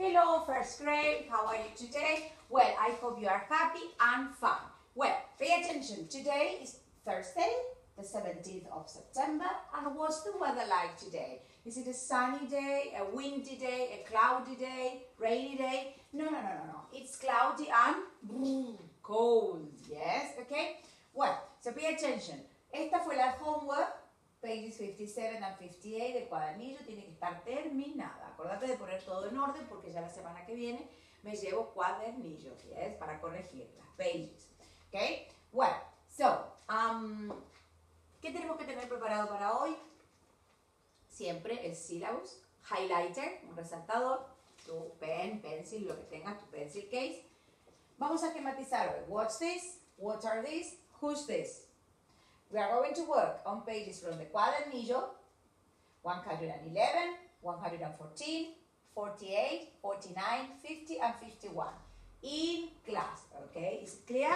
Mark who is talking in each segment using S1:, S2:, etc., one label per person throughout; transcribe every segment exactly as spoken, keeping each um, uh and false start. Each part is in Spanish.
S1: Hello, first grade. How are you today? Well, I hope you are happy and fun. Well, pay attention. Today is Thursday, the seventeenth of September. And what's the weather like today? Is it a sunny day, a windy day, a cloudy day, rainy day? No, no, no, no, no. It's cloudy and boom, cold. Yes, okay? Well, so pay attention. Esta fue la homework. Pages fifty-seven and fifty-eight del cuadernillo tiene que estar terminada. Acordate de poner todo en orden porque ya la semana que viene me llevo cuadernillos, ¿yes? Para corregir las pages. Okay? Well, so, um, ¿qué tenemos que tener preparado para hoy? Siempre el syllabus, highlighter, un resaltador, tu pen, pencil, lo que tengas, tu pencil case. Vamos a esquematizar hoy. What's this? What are these? Who's this? We are going to work on pages from the cuadernillo, one hundred eleven, one hundred fourteen, forty-eight, forty-nine, fifty, and fifty-one. In class, okay? Is it clear?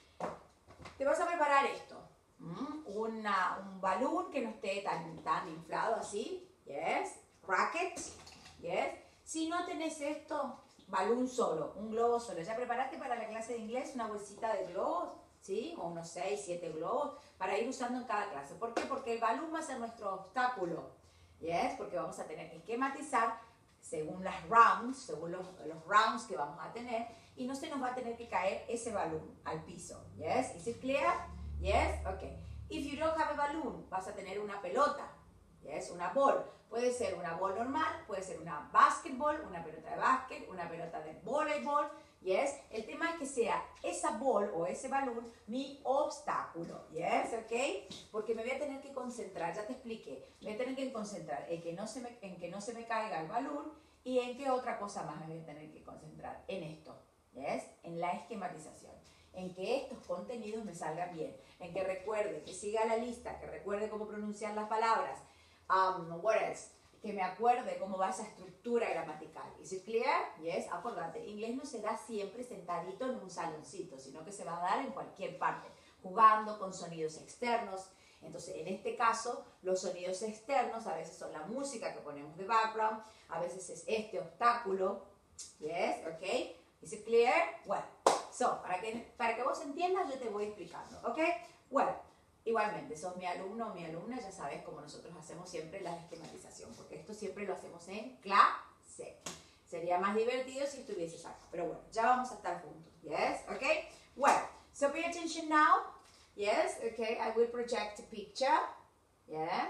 S1: Te vas a preparar esto. ¿Mm? Una, un balón que no esté tan, tan inflado así. Yes. Racket. Yes. Si no tenés esto, balón solo, un globo solo. ¿Ya preparaste para la clase de inglés una bolsita de globos? ¿Sí? O unos seis, siete globos para ir usando en cada clase. ¿Por qué? Porque el balón va a ser nuestro obstáculo. ¿Yes? Porque vamos a tener que esquematizar según las rounds, según los, los rounds que vamos a tener, y no se nos va a tener que caer ese balón al piso. ¿Yes? Is it clear? ¿Yes? Okay. If you don't have a balloon, vas a tener una pelota. ¿Yes? Una ball. Puede ser una ball normal, puede ser una basketball, una pelota de básquet, una pelota de voleibol. Yes, el tema es que sea esa ball o ese balón mi obstáculo. Yes, ok, porque me voy a tener que concentrar, ya te expliqué, me voy a tener que concentrar en que no se me, en que no se me caiga el balón y en qué otra cosa más me voy a tener que concentrar, en esto, yes, en la esquematización, en que estos contenidos me salgan bien, en que recuerde, que siga la lista, que recuerde cómo pronunciar las palabras, um, what else? Que me acuerde cómo va esa estructura gramatical. ¿Is it clear? Yes, acordate, inglés no se da siempre sentadito en un saloncito, sino que se va a dar en cualquier parte, jugando con sonidos externos. Entonces, en este caso, los sonidos externos a veces son la música que ponemos de background, a veces es este obstáculo. Yes, ok. Is it clear? Well, so, para que, para que vos entiendas, yo te voy explicando, ok? Well, igualmente, sos mi alumno o mi alumna, ya sabes cómo nosotros hacemos siempre la esquematización, porque esto siempre lo hacemos en clase. Sería más divertido si estuvieses acá, pero bueno, ya vamos a estar juntos. Yes, okay? Well, so pay attention now. Yes, okay, I will project a picture. Yes.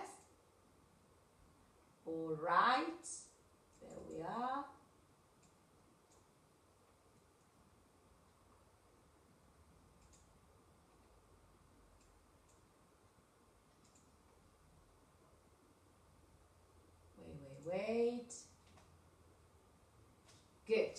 S1: All right. There we are. Wait. Good.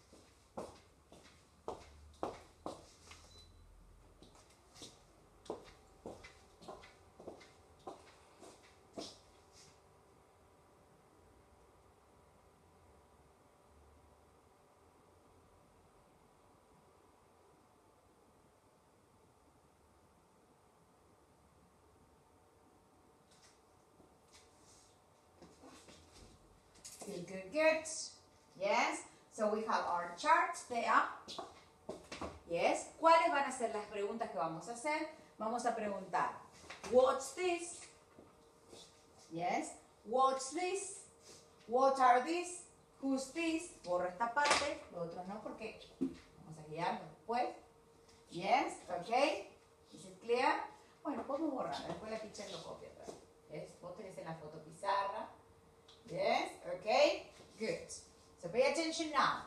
S1: Good, good, good. Yes. So we have our charts there. Yes. ¿Cuáles van a ser las preguntas que vamos a hacer? Vamos a preguntar, what's this? Yes. What's this? What are these? Who's this? Borro esta parte, lo otro no porque vamos a guiarlo después. Yes. Okay. Is it clear? Bueno, podemos borrar, después la teacher lo copia otra vez. Yes. Vos tenés en la fotopizarra. Yes, okay, good. So pay attention now.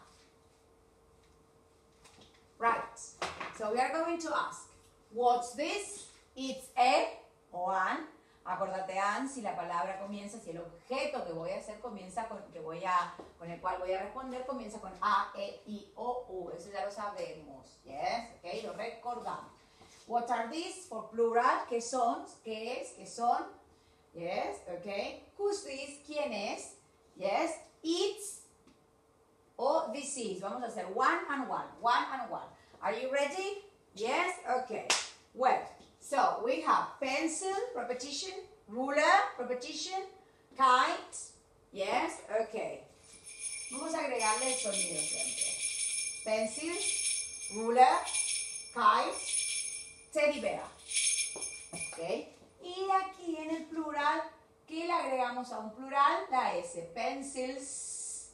S1: Right, so we are going to ask, what's this? It's a o an. Acordate an si la palabra comienza, si el objeto que voy a hacer comienza con, que voy a, con el cual voy a responder comienza con A, E, I, O, U. Eso ya lo sabemos. Yes, okay, lo recordamos. What are these? For plural, ¿qué son? ¿Qué es? ¿Qué son? Yes, okay. Who's this? ¿Quién es? Yes, it's o this is. Vamos a hacer one and one, one and one. Are you ready? Yes, okay. Well, so we have pencil, repetition, ruler, repetition, kite. Yes, okay. Vamos a agregar agregarle el sonido siempre. Pencils, ruler, kite, teddy bear. ¿Ok? Y aquí en el plural, ¿qué le agregamos a un plural? La S. Pencils,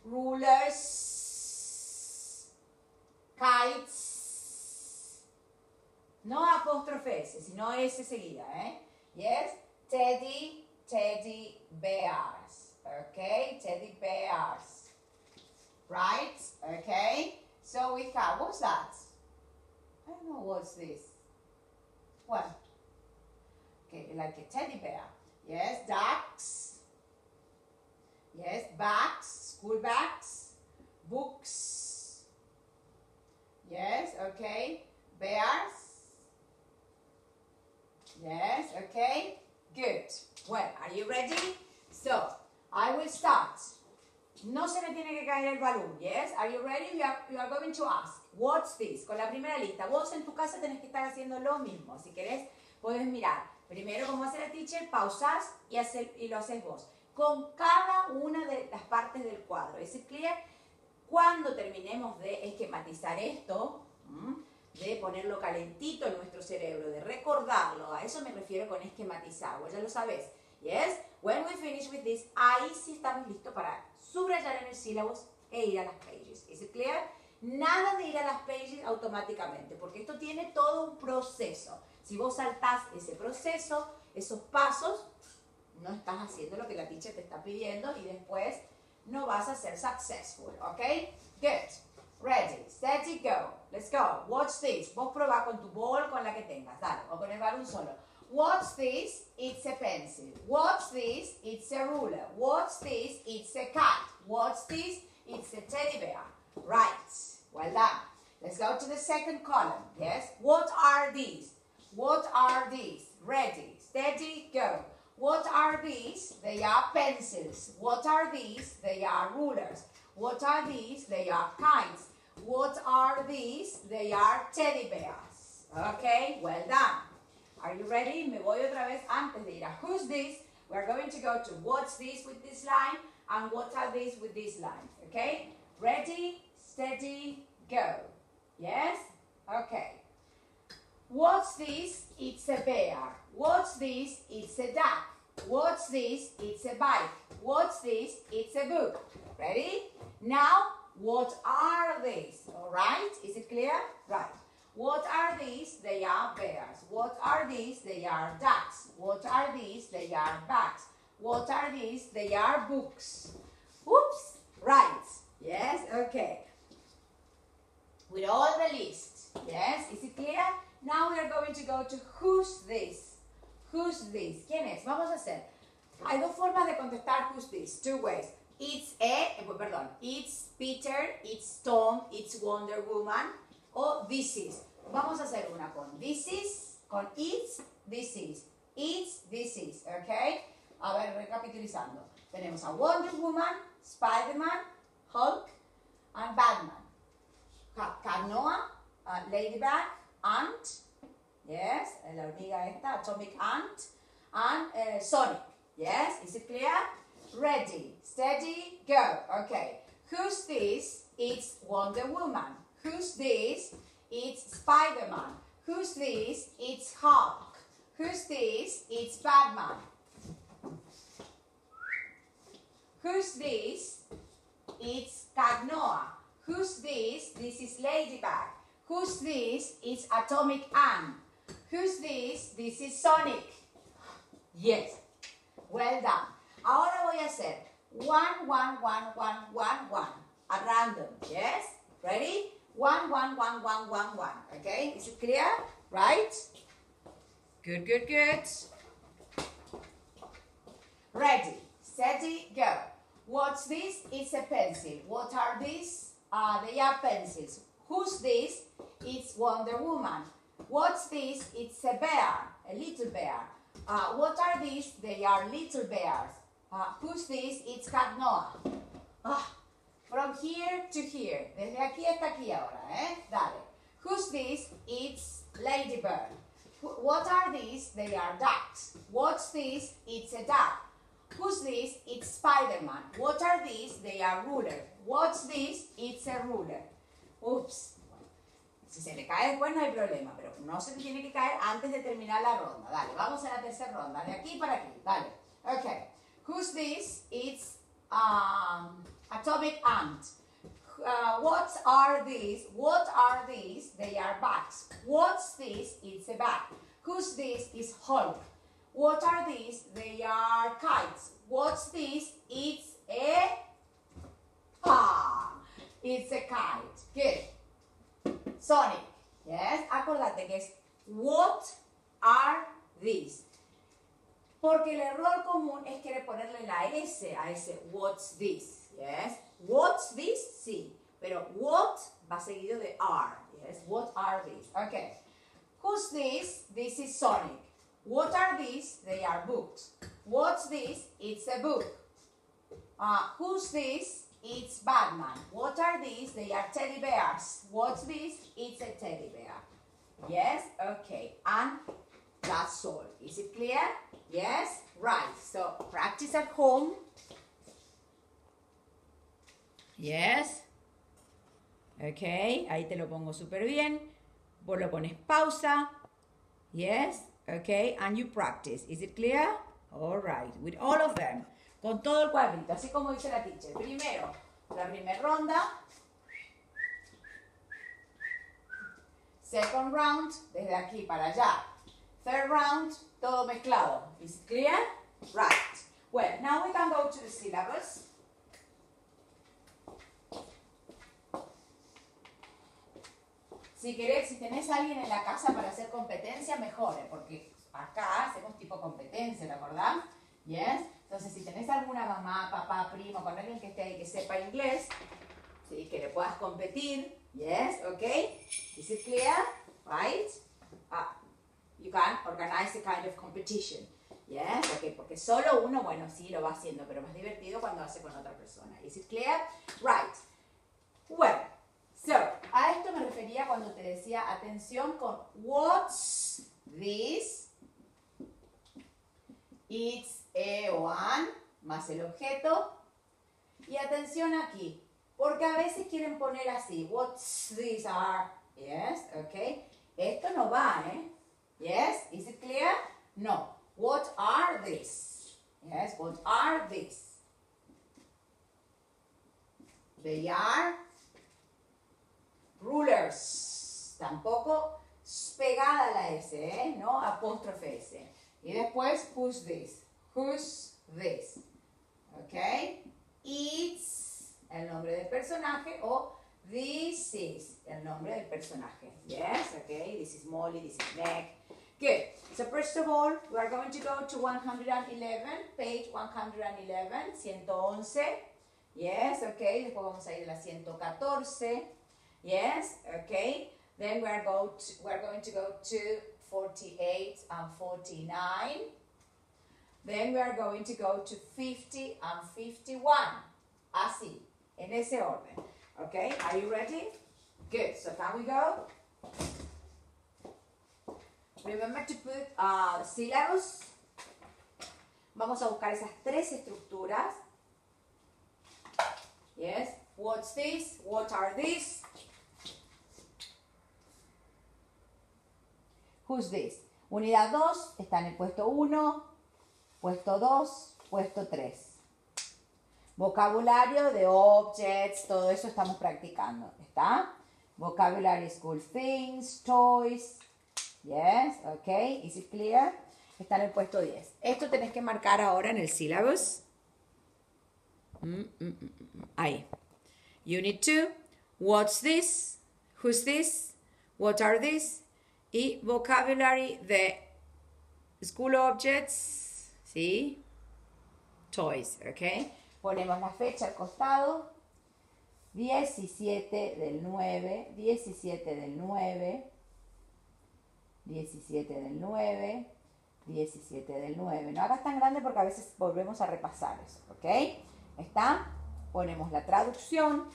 S1: rulers, kites. No apóstrofe S, sino S seguida, ¿eh? Yes, teddy, teddy bears. Okay, teddy bears. Right? Okay. So we have, what's that? I don't know what's this. What? Okay, like a teddy bear. Yes, ducks. Yes, bags, school bags, books. Yes, okay. Bears. Yes, okay. Good. Well, are you ready? So, I will start. No se me tiene que caer el balón. Yes, are you ready? You are, you are going to ask. What's this? Con la primera lista. Vos en tu casa tenés que estar haciendo lo mismo. Si querés, podés mirar. Primero, como hace la teacher, pausás y, hace, y lo haces vos. Con cada una de las partes del cuadro. ¿Es clear? Cuando terminemos de esquematizar esto, de ponerlo calentito en nuestro cerebro, de recordarlo, a eso me refiero con esquematizar. Vos ya lo sabés. Yes? When we finish with this, ahí sí estamos listos para subrayar en el syllabus e ir a las pages. ¿Es clear? Nada de ir a las pages automáticamente, porque esto tiene todo un proceso. Si vos saltás ese proceso, esos pasos, no estás haciendo lo que la teacher te está pidiendo y después no vas a ser successful, ¿ok? Good. Ready, steady, go. Let's go. Watch this. Vos probá con tu ball, con la que tengas. Dale, o con el balón solo. What's this? It's a pencil. What's this? It's a ruler. What's this? It's a cat. What's this? It's a teddy bear. Right. Well done. Let's go to the second column. Yes. What are these? What are these? Ready, steady, go. What are these? They are pencils. What are these? They are rulers. What are these? They are kites. What are these? They are teddy bears. Okay, well done. Are you ready? Me voy otra vez antes de ir a who's this. We're going to go to what's this with this line and what are these with this line. Okay, ready, steady, go. Yes? Okay. What's this? It's a bear. What's this? It's a duck. What's this? It's a bike. What's this? It's a book. Ready? Now, what are these? All right? Is it clear? Right. What are these? They are bears. What are these? They are ducks. What are these? They are bats. What are these? They are books. Oops. Right. Yes? Okay. With all the list. Yes? Is it clear? Now we are going to go to who's this? Who's this? ¿Quién es? Vamos a hacer. Hay dos formas de contestar who's this. Two ways. It's a, eh, perdón, it's Peter, it's Tom, it's Wonder Woman, o this is. Vamos a hacer una con this is, con it's, this is. It's, this is, ¿ok? A ver, recapitulizando. Tenemos a Wonder Woman, Spider-Man, Hulk, and Batman. Canoa, uh, Ladybug, Ant, yes, la hormiga esta, Atomic Ant, and uh, Sonic, yes, is it clear? Ready, steady, go. Okay, who's this? It's Wonder Woman. Who's this? It's Spider-Man. Who's this? It's Hulk. Who's this? It's Batman. Who's this? It's Cagnoa. Who's this? This is Ladybug. Who's this? It's Atomic Ant. Who's this? This is Sonic. Yes. Well done. Ahora voy a hacer one, one, one, one, one, one. At random. Yes? Ready? One, one, one, one, one, one. Okay? Is it clear? Right? Good, good, good. Ready, steady, go. What's this? It's a pencil. What are these? Uh, they are pencils. Who's this? It's Wonder Woman. What's this? It's a bear, a little bear. Uh, what are these? They are little bears. Uh, who's this? It's Cagnoa. Ah, from here to here. Desde aquí hasta aquí ahora, eh? Dale. Who's this? It's Ladybird. What are these? They are ducks. What's this? It's a duck. Who's this? It's Spider-Man. What are these? They are rulers. What's this? It's a ruler. Oops. Si se le cae después no hay problema, pero no se le tiene que caer antes de terminar la ronda. Dale, vamos a la tercera ronda. De aquí para aquí. Dale. Okay. Who's this? It's um, Atomic Ant. Uh, what are these? What are these? They are bags. What's this? It's a bag. Who's this? Is Hulk. What are these? They are kites. What's this? It's a ah, it's a kite. Good. Sonic. Yes. Acordate que es what are these. Porque el error común es querer ponerle la S a ese what's this. Yes. What's this? Sí. Pero what va seguido de are. Yes. What are these? Okay. Who's this? This is Sonic. What are these? They are books. What's this? It's a book. Uh, who's this? It's Batman. What are these? They are teddy bears. What's this? It's a teddy bear. Yes? Okay. And that's all. Is it clear? Yes? Right. So practice at home. Yes? Okay. Ahí te lo pongo súper bien. Vos lo pones pausa. Yes? Okay, and you practice. Is it clear? All right, with all of them. Con todo el cuadrito, así como dice la teacher. Primero, la primera ronda. Second round, desde aquí para allá. Third round, todo mezclado. Is it clear? Right. Well, now we can go to the syllabus. Si querés, si tenés a alguien en la casa para hacer competencia, mejor, porque acá hacemos tipo competencia, ¿te acordás? Yes. Entonces, si tenés alguna mamá, papá, primo, con alguien que esté ahí que sepa inglés, ¿sí? Que le puedas competir, yes, okay? Is it clear? Right? Ah, you can organize a kind of competition, yes, okay, porque solo uno, bueno, sí lo va haciendo, pero más divertido cuando hace con otra persona. Is it clear? Right. Well. So, a esto me refería cuando te decía atención con what's this? It's a one más el objeto. Y atención aquí, porque a veces quieren poner así, what's this are? Yes, okay. Esto no va, ¿eh? Yes, is it clear? No. What are these? Yes, what are these? They are rulers, tampoco pegada la S, ¿eh? No apóstrofe S. Y después, who's this? Who's this? Ok. It's el nombre del personaje o this is el nombre del personaje. Yes, ok. This is Molly, this is Meg. Good. So first of all, we are going to go to one hundred eleven, page one hundred eleven, ciento once. Yes, ok. Después vamos a ir a la ciento catorce. Yes, okay. Then we are go to, we are going to go to forty-eight and forty-nine. Then we are going to go to fifty and fifty-one. Así, en ese orden. Okay, are you ready? Good. So can we go? Remember to put uh, syllabus. Vamos a buscar esas tres estructuras. Yes. What's this? What are these? Who's this? Unidad dos está en el puesto uno, puesto dos, puesto tres. Vocabulario de objects, todo eso estamos practicando. ¿Está? Vocabulary school things, toys. Yes, okay. Is it clear? Está en el puesto diez. Esto tenés que marcar ahora en el syllabus. Mm, mm, mm, mm. Ahí. Unit two. What's this? Who's this? What are these? Y vocabulary de school objects, ¿sí? Toys, ¿ok? Ponemos la fecha al costado. diecisiete del nueve, diecisiete del nueve, diecisiete del nueve, diecisiete del nueve. No hagas tan grande porque a veces volvemos a repasar eso, ¿ok? ¿Está? Ponemos la traducción.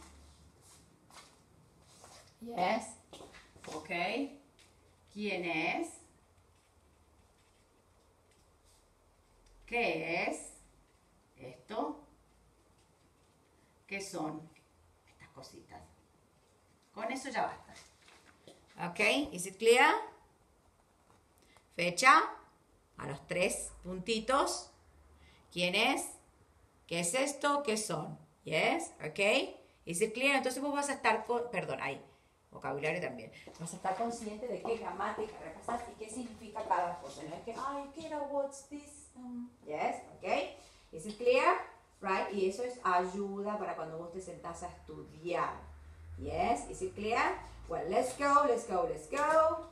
S1: Yes. Ok. ¿Quién es? ¿Qué es? esto. ¿Qué son estas cositas? Con eso ya basta. ¿Ok? ¿Is it clear? Fecha. A los tres puntitos. ¿Quién es? ¿Qué es esto? ¿Qué son? ¿Yes? ¿Ok? ¿Is it clear? Entonces vos vas a estar con... Perdón, ahí. Vocabulario también. Vas a estar consciente de qué gramática repasas y qué significa cada cosa. No es que, ay, ¿qué era? What's this? Um, yes, ¿ok? ¿Is it clear? Right? Y eso es ayuda para cuando vos te sentás a estudiar. Yes? ¿Is it clear? Well, let's go, let's go, let's go.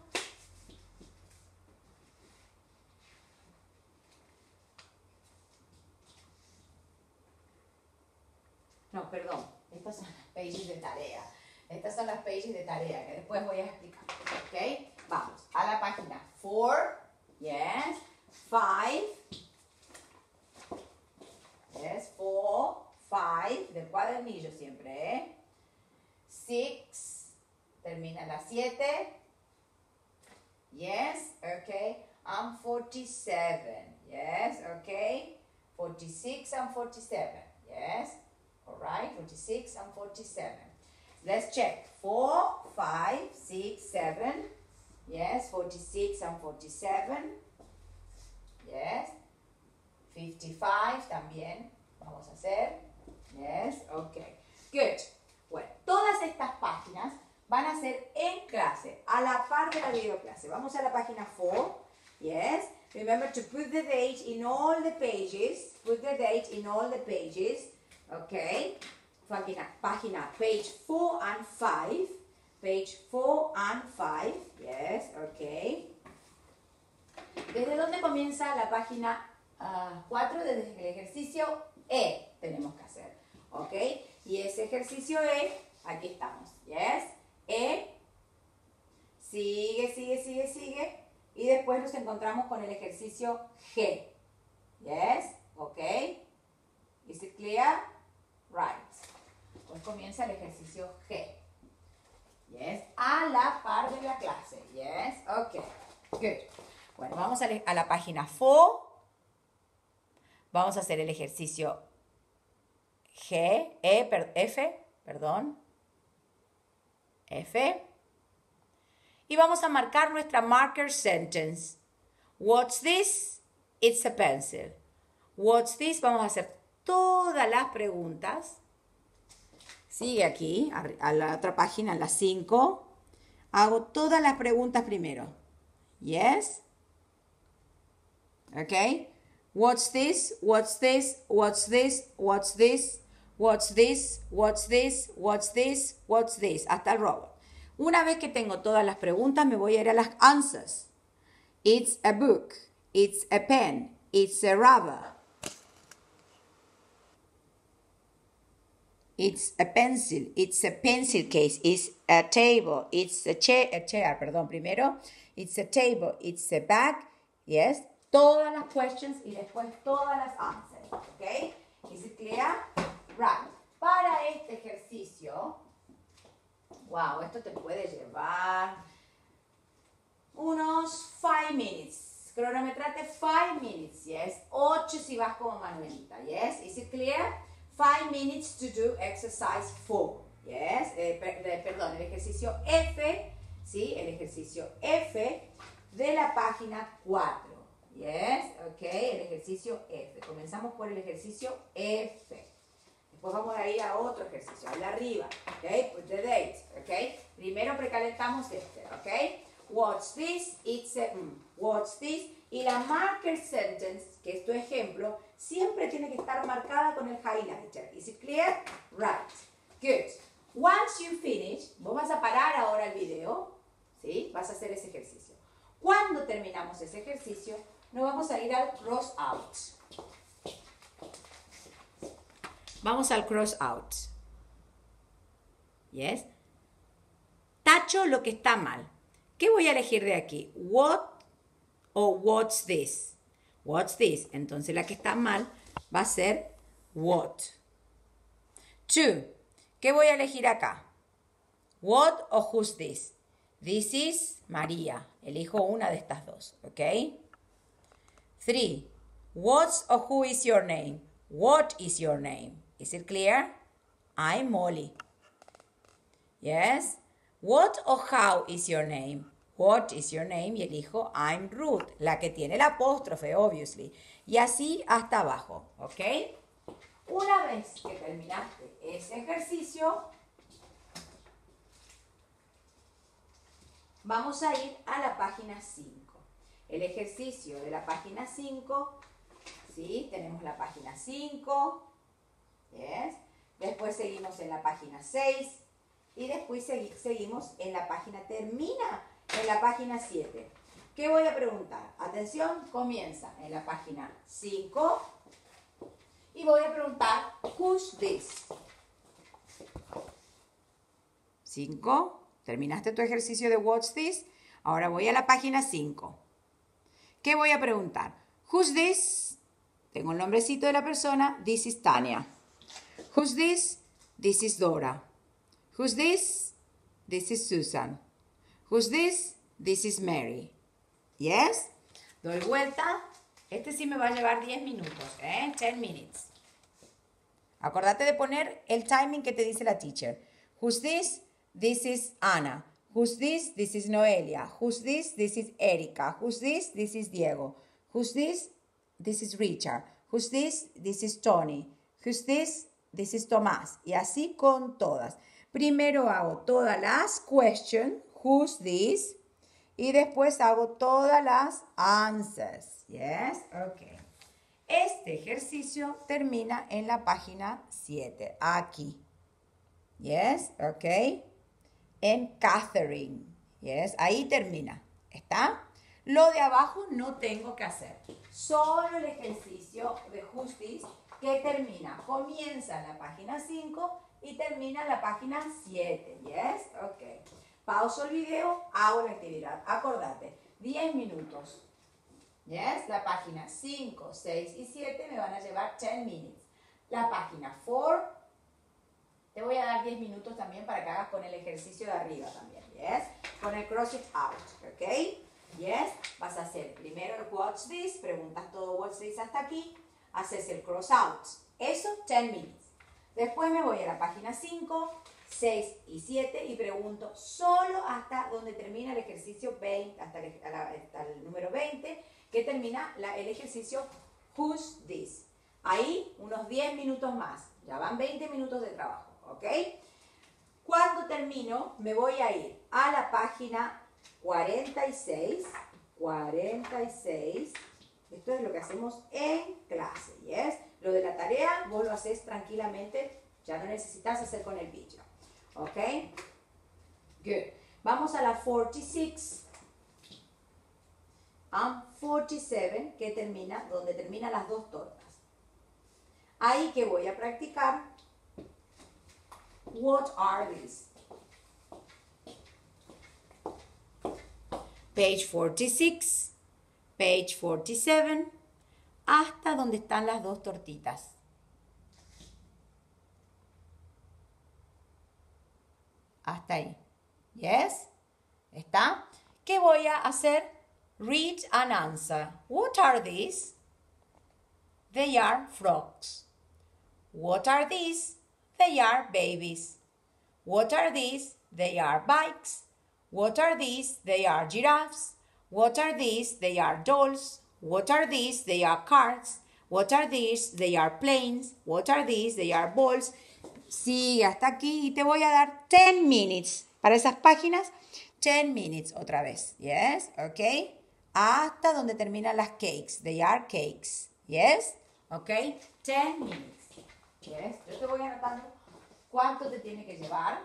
S1: No, perdón. Estas son las pages de tarea. Estas son las pages de tarea que después voy a explicar. ¿Ok? Vamos a la página four. Yes. five. Yes. four. five. Del cuadernillo siempre, ¿eh? six. Termina la siete. Yes. Ok. And forty-seven. Yes. Ok. forty-six and forty-seven. Yes. Alright. forty-six and forty-seven. Let's check. four, five, six, seven. Yes. forty-six and forty-seven. Yes. fifty-five también. Vamos a hacer. Yes. Okay. Good. Bueno, todas estas páginas van a ser en clase, a la par de la videoclase. Vamos a la página four. Yes. Remember to put the date in all the pages. Put the date in all the pages. Okay. Página, página, page four and five. Page four and five. Yes, okay. ¿Desde dónde comienza la página uh, cuatro? Desde el ejercicio E tenemos que hacer. Ok. Y ese ejercicio E, aquí estamos. Yes. E. Sigue, sigue, sigue, sigue. Y después nos encontramos con el ejercicio G. Yes. Ok. Is it clear? Right. Pues comienza el ejercicio G. Yes. A la par de la clase. Yes. Ok. Good. Bueno, vamos a, a la página four. Vamos a hacer el ejercicio G, E, per, F, perdón. F. Y vamos a marcar nuestra marker sentence. What's this? It's a pencil. What's this? Vamos a hacer todas las preguntas. Sigue aquí, a, a la otra página, en la cinco. Hago todas las preguntas primero. Yes. Ok. What's this? What's this? What's this? What's this? What's this? What's this? What's this? What's this? Hasta el robot. Una vez que tengo todas las preguntas, me voy a ir a las answers. It's a book. It's a pen. It's a rubber. It's a pencil. It's a pencil case. It's a table. It's a chair. A chair, perdón, primero. It's a table. It's a bag. Yes. Todas las questions y después todas las answers. ¿Ok? Is it clear? Right. Para este ejercicio, wow, esto te puede llevar unos five minutes. Cronometrate five minutes, yes. ocho si vas como Manuelita, yes. Is it clear? five minutes to do exercise four, yes. Eh, per, de, perdón, el ejercicio F, ¿sí? El ejercicio F de la página cuatro. Yes, ok, el ejercicio F. Comenzamos por el ejercicio F. Después vamos a ir a otro ejercicio, al de arriba. Ok, put the date. Ok, primero precalentamos este. Ok, what's this? It's a. Mm, what's this? Y la marker sentence, que es tu ejemplo, siempre tiene que estar marcada con el highlighter. Is it clear? Right. Good. Once you finish, vos vas a parar ahora el video. ¿Sí? Vas a hacer ese ejercicio. Cuando terminamos ese ejercicio, nos vamos a ir al cross out. Vamos al cross out. Yes. Tacho lo que está mal. ¿Qué voy a elegir de aquí? What o what's this? What's this? Entonces la que está mal va a ser what. Two. ¿Qué voy a elegir acá? What o who's this? This is María. Elijo una de estas dos. ¿Ok? Three. What's or who is your name?
S2: What is your name? Is it clear? I'm Molly. Yes. What or how is your name? What is your name? Y elijo I'm Ruth, la que tiene el apóstrofe, obviously. Y así hasta abajo, ¿ok?
S1: Una vez que terminaste ese ejercicio, vamos a ir a la página cinco. El ejercicio de la página cinco, ¿sí? Tenemos la página cinco, yes. Después seguimos en la página seis y después segui seguimos en la página, termina en la página siete. ¿Qué voy a preguntar? Atención, comienza en la página cinco y voy a preguntar, who's this?
S2: cinco. Terminaste tu ejercicio de What's This. Ahora voy a la página cinco. ¿Qué voy a preguntar? Who's this? Tengo el nombrecito de la persona. This is Tania. Who's this? This is Dora. Who's this? This is Susan. Who's this? This is Mary. Yes? Doy vuelta. Este sí me va a llevar diez minutos, ¿eh? ten minutes. Acordate de poner el timing que te dice la teacher. Who's this? This is Ana. Who's this? This is Noelia. Who's this? This is Erika. Who's this? This is Diego. Who's this? This is Richard. Who's this? This is Tony. Who's this? This is Tomás. Y así con todas. Primero hago todas las questions. Who's this? Y después hago todas las answers. Yes? Okay. Este ejercicio termina en la página siete. Aquí. Yes? Okay. En Catherine. Yes, ahí termina. ¿Está? Lo de abajo no tengo que hacer.
S1: Solo el ejercicio de Justice que termina. Comienza en la página cinco y termina en la página siete. Yes? Ok. Pauso el video, hago la actividad. Acordate, diez minutos. Yes? La página cinco, seis y siete me van a llevar diez minutes. La página cuatro. Te voy a dar diez minutos también para que hagas con el ejercicio de arriba también, ¿yes? Con el cross it out, ¿ok? ¿Yes? Vas a hacer primero el what's this, preguntas todo what's this hasta aquí, haces el cross out. Eso, diez minutes. Después me voy a la página cinco, seis y siete y pregunto solo hasta donde termina el ejercicio veinte, hasta el, hasta el número veinte, que termina la, el ejercicio who's this. Ahí unos diez minutos más, ya van veinte minutos de trabajo. ¿Ok? Cuando termino, me voy a ir a la página cuarenta y seis. cuarenta y seis. Esto es lo que hacemos en clase, ¿yes? Lo de la tarea, vos lo haces tranquilamente. Ya no necesitas hacer con el vídeo. ¿Ok? Good. Vamos a la cuarenta y seis. And cuarenta y siete, que termina, donde terminan las dos tortas. Ahí que voy a practicar. What are these?
S2: Page cuarenta y seis, page cuarenta y siete, hasta donde están las dos tortitas. Hasta ahí. Yes? ¿Está? ¿Qué voy a hacer? Read and answer. What are these? They are frogs. What are these? They are babies. What are these? They are bikes. What are these? They are giraffes. What are these? They are dolls. What are these? They are cards. What are these? They are planes. What are these? They are balls. Sigue hasta aquí y te voy a dar ten minutes. Para esas páginas, ten minutes otra vez. Yes? Ok. Hasta donde terminan las cakes. They are cakes. Yes? Ok. ten minutes. Yes. Yo te voy anotando cuánto te tiene que llevar.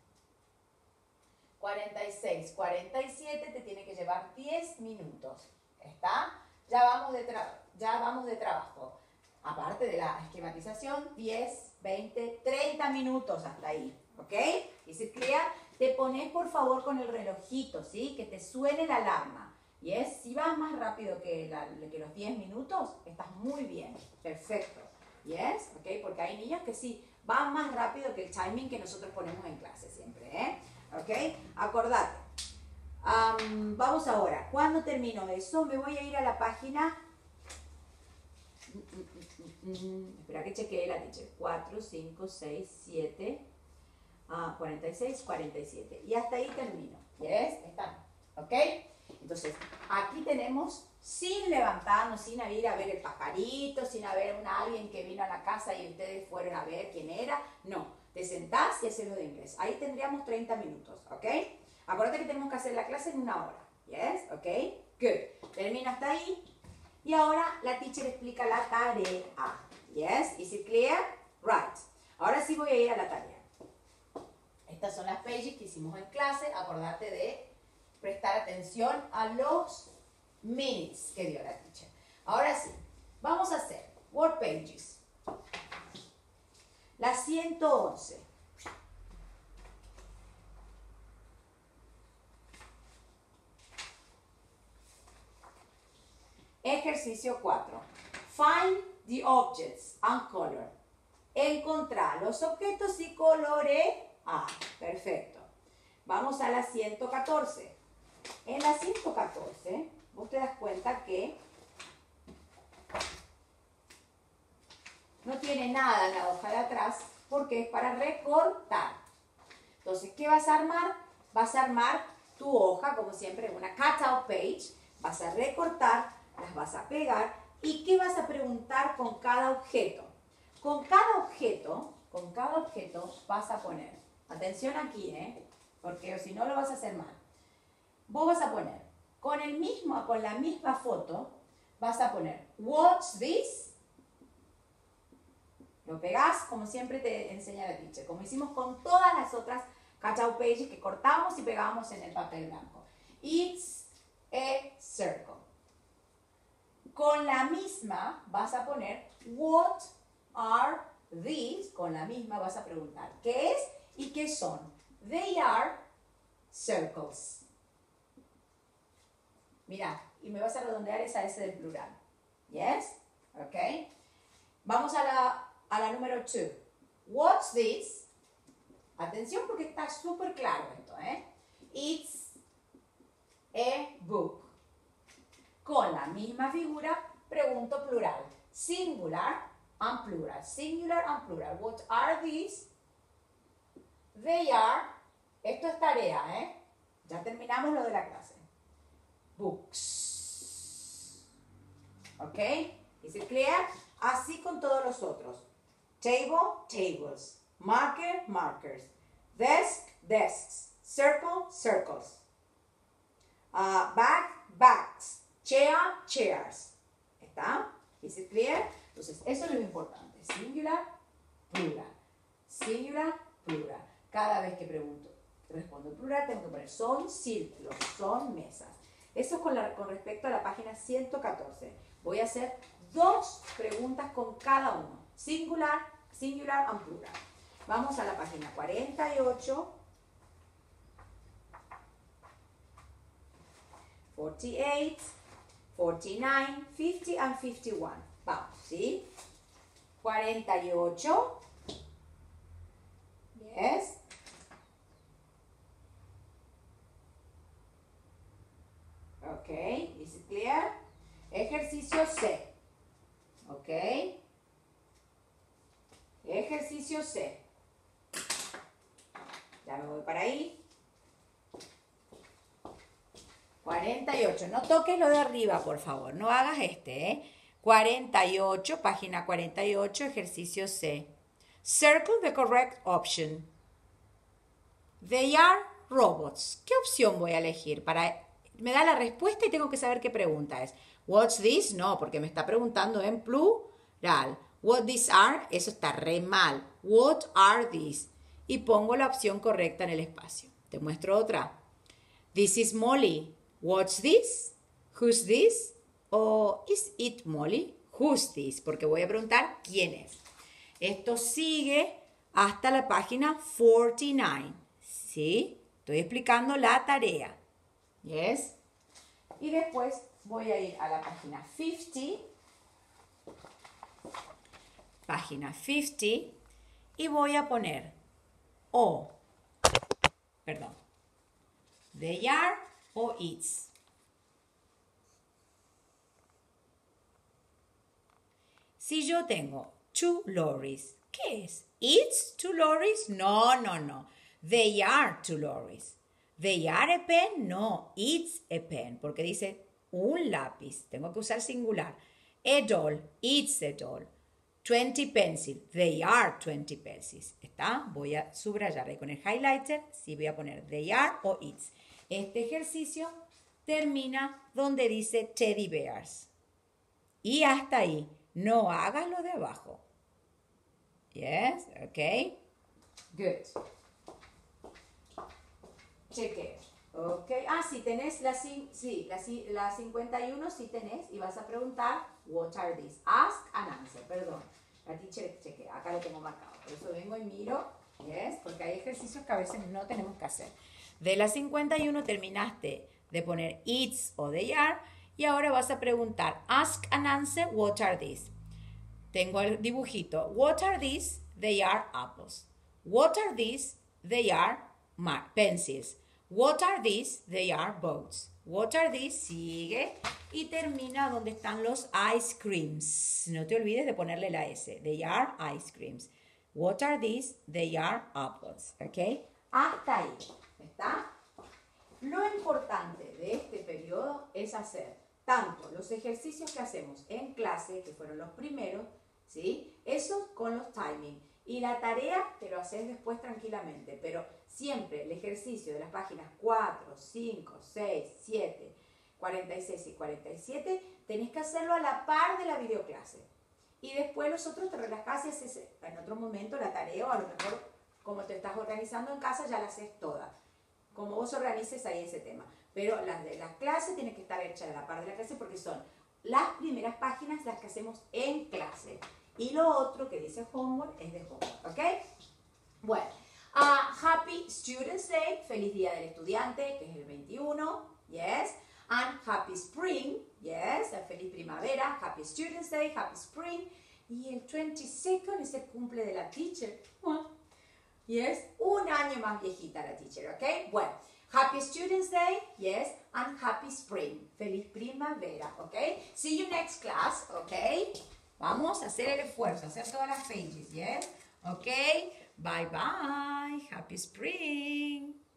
S1: cuarenta y seis, cuarenta y siete te tiene que llevar diez minutos. ¿Está? Ya vamos de, ya vamos de trabajo. Aparte de la esquematización, diez, veinte, treinta minutos hasta ahí. ¿Ok? Y si clear, te pones por favor con el relojito, ¿sí? Que te suene la alarma. ¿Yes? Si vas más rápido que, la, que los diez minutos, estás muy bien. Perfecto. ¿Yes? ¿Ok? Porque hay niños que sí van más rápido que el timing que nosotros ponemos en clase siempre, ¿eh? ¿Ok? Acordate. Um, vamos ahora. Cuando termino eso, me voy a ir a la página
S2: Mm, espera que chequee la teacher. cuatro, cinco, seis, siete, uh, cuarenta y seis, cuarenta y siete. Y hasta ahí termino. ¿Yes? Está. ¿Ok? Entonces, aquí tenemos, sin levantarnos, sin ir a ver el pajarito, sin haber una, alguien que vino a la casa y ustedes fueron a ver quién era. No, te sentás y haces lo de inglés. Ahí tendríamos treinta minutos, ¿ok? Acuérdate que tenemos que hacer la clase en una hora. ¿Yes? ¿Ok? Good. Termino hasta ahí. Y ahora la teacher explica la tarea. ¿Yes? Is it clear? Right. Ahora sí voy a ir a la tarea. Estas son las pages que hicimos en clase. Acordate de prestar atención a los minutes que dio la teacher. Ahora sí, vamos a hacer word pages. La ciento once. Ejercicio cuatro. Find the objects and color. Encontrar los objetos y colorea. Ah, perfecto. Vamos a la ciento catorce. En la ciento catorce, vos te das cuenta que no tiene nada en la hoja de atrás porque es para recortar. Entonces, ¿qué vas a armar? Vas a armar tu hoja, como siempre, una cutout page. Vas a recortar, las vas a pegar. ¿Y qué vas a preguntar con cada objeto? Con cada objeto, con cada objeto vas a poner, atención aquí, ¿eh? Porque si no lo vas a hacer mal. Vos vas a poner, con, el mismo, con la misma foto, vas a poner, what's this? Lo pegás como siempre te enseña la teacher, como hicimos con todas las otras cutout pages que cortamos y pegamos en el papel blanco. It's a circle. Con la misma vas a poner, what are these? Con la misma vas a preguntar, ¿qué es y qué son? They are circles. Mira, y me vas a redondear esa S del plural. ¿Yes? ¿Ok? Vamos a la, a la número dos. What's this? Atención porque está súper claro esto, ¿eh? It's a book. Con la misma figura, pregunto plural. Singular and plural. Singular and plural. What are these? They are. Esto es tarea, ¿eh? Ya terminamos lo de la clase. Books. ¿Ok? ¿Is it clear? Así con todos los otros. Table, tables. Marker, markers. Desk, desks. Circle, circles. Uh, bag, bags. Chair, chairs. ¿Está? ¿Is it clear? Entonces, eso es lo importante. Singular, plural. Singular, plural. Cada vez que pregunto, respondo en plural, tengo que poner son círculos, son mesas. Eso es con, la, con respecto a la página ciento catorce. Voy a hacer dos preguntas con cada uno. Singular, singular and plural. Vamos a la página cuarenta y ocho. cuarenta y ocho, cuarenta y nueve, cincuenta and cincuenta y uno. Vamos, ¿sí? cuarenta y ocho. Yes. Ok, is it clear? Ejercicio C. Ok. Ejercicio C. Ya me voy para ahí. cuarenta y ocho. No toques lo de arriba, por favor. No hagas este, ¿eh? cuarenta y ocho, página cuarenta y ocho, ejercicio C. Circle the correct option. They are robots. ¿Qué opción voy a elegir? Para, me da la respuesta y tengo que saber qué pregunta es. What's this? No, porque me está preguntando en plural. What these are? Eso está re mal. What are these? Y pongo la opción correcta en el espacio. Te muestro otra. This is Molly. What's this? Who's this? O is it Molly? Who's this? Porque voy a preguntar quién es. Esto sigue hasta la página cuarenta y nueve. ¿Sí? Estoy explicando la tarea. ¿Yes? Y después voy a ir a la página cincuenta. Página cincuenta. Y voy a poner o. Perdón. They are o it's. Si yo tengo two lorries, ¿qué es? It's two lorries? No, no, no. They are two lorries. They are a pen? No, it's a pen, porque dice un lápiz. Tengo que usar singular. A doll, it's a doll. twenty pencils, they are twenty pencils. ¿Está? Voy a subrayar ahí con el highlighter. Sí, voy a poner they are o it's. Este ejercicio termina donde dice teddy bears. Y hasta ahí. No hagas lo de abajo. Yes, ok. Good. Chequeo. Ok. Ah, sí, tenés la, sí, la, la cincuenta y uno, sí tenés. Y vas a preguntar, what are these? Ask and answer, perdón. La teacher chequea. Acá lo tengo marcado. Por eso vengo y miro. Yes, porque hay ejercicios que a veces no tenemos que hacer. De la cincuenta y uno terminaste de poner it's o they are. Y ahora vas a preguntar, ask and answer, what are these? Tengo el dibujito. What are these? They are apples. What are these? They are pencils. What are these? They are boats. What are these? Sigue y termina donde están los ice creams. No te olvides de ponerle la S. They are ice creams. What are these? They are apples. ¿Ok? Hasta ahí. ¿Está? Lo importante de este periodo es hacer tanto los ejercicios que hacemos en clase, que fueron los primeros, ¿sí? Eso con los timing. Y la tarea te lo haces después tranquilamente, pero siempre el ejercicio de las páginas cuatro, cinco, seis, siete, cuarenta y seis y cuarenta y siete, tenés que hacerlo a la par de la videoclase. Y después los otros te relajás y haces en otro momento la tarea, o a lo mejor como te estás organizando en casa ya la haces toda. Como vos organices ahí ese tema. Pero las de las clases tienen que estar hechas a la par de la clase porque son las primeras páginas las que hacemos en clase. Y lo otro que dice homework es de homework, ¿ok? Bueno, uh, Happy Students' Day, feliz día del estudiante, que es el veintiuno, yes. And Happy Spring, yes, feliz primavera, Happy Students' Day, Happy Spring. Y el veintidós es el cumple de la teacher. Yes, un año más viejita la teacher, ¿ok? Bueno, Happy Students' Day, yes, and Happy Spring. Feliz primavera, ¿ok? See you next class, ¿ok? Vamos a hacer el esfuerzo, hacer todas las pages, yes? ¿Ok? Bye bye, Happy Spring.